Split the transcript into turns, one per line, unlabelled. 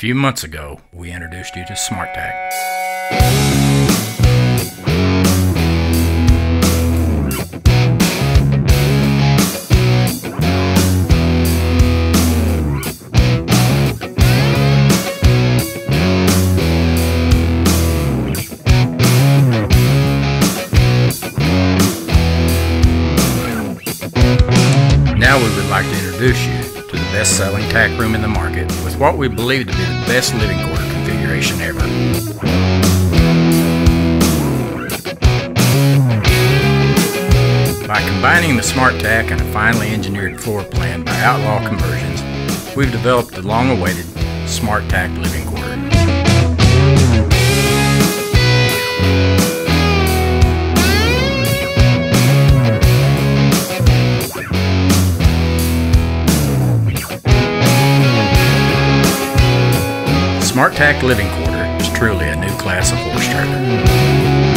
few months ago, we introduced you to Smart Tack. Now we would like to introduce you to the best-selling tack room in the market with what we believe to be the best living quarter configuration ever. By combining the Smart Tack and a finely engineered floor plan by Outlaw Conversions, we've developed the long-awaited Smart Tack living quarter. Smart Tack Living Quarter is truly a new class of horse trailer.